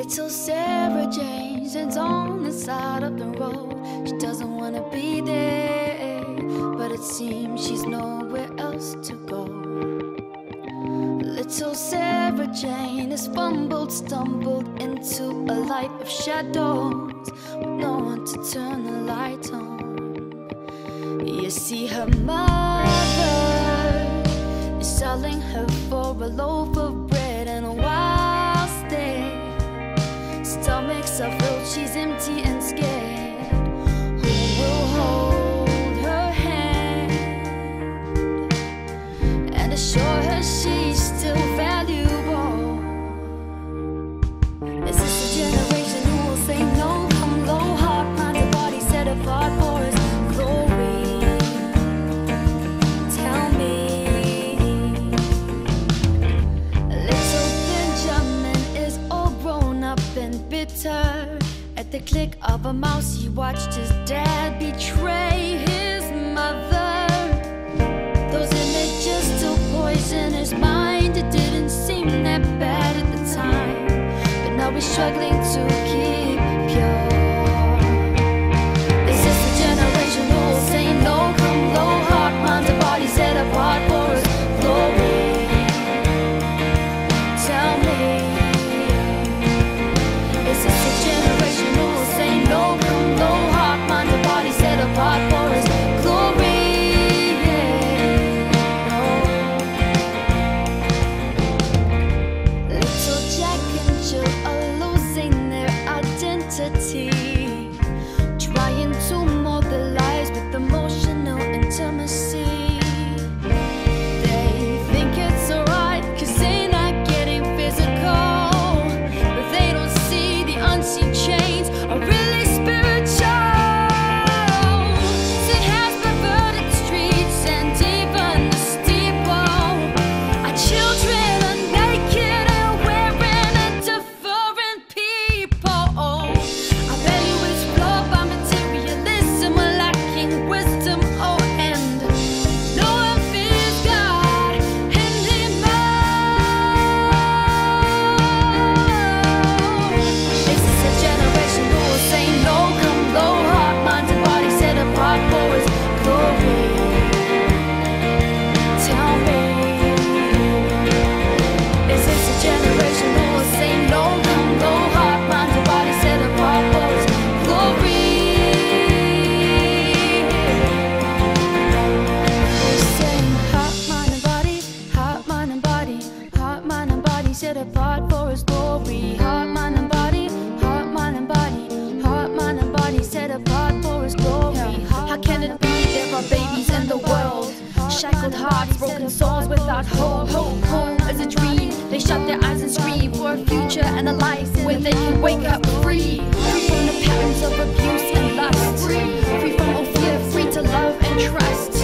Little Sarah Jane stands on the side of the road. She doesn't want to be there, but it seems she's nowhere else to go. Little Sarah Jane has stumbled into a life of shadows, with no one to turn the light on. You see, her mother is selling her for a loaf of bread, and while stare, stomachs are filled, she's empty and scared. Who will hold her hand and assure her she's still valuable? Is this a generation who will say no? Come low, heart, mind, and body set apart for His glory. Tell me. Little Benjamin is all grown up and bitter. At the click of a mouse, he watched his dad betray his mother. Those images still poison his mind. It didn't seem that bad at the time, but now he's struggling to keep pure. Is this a generation who will say no? Come low, heart, mind, and body set apart for His glory. Tell me. Is this a generation who will say no? Come low, heart, mind, and body set apart for His glory. Little Jack and Jill are losing their identity, trying to mold their lives with emotional intimacy. They think it's alright 'cause they're not getting physical, but they don't see the unseen chains are really spiritual. Sin has perverted the streets and even the steeple. Our children are naked and wearing a different people. Our value is flawed by materialism. We're lacking wisdom, oh, and no one fears God anymore. Is this a generation who will say no? Come low, heart, mind, and body set apart for His glory. Tell me. Is this a generation who will say no? Come low, heart, mind, and body set apart for His glory. We're saying heart, mind, and body, heart, mind, and body, heart, mind, and body set apart for His glory. Heart, mind, and body, heart, mind, and body, heart, mind, and body set apart for His glory. How can it be there are babies in the world? Shackled hearts, broken souls without hope. Home is a dream. They shut their eyes and scream for a future and a life where they can wake up free. Free from the patterns of abuse and lust. Free from all fear, free to love and trust.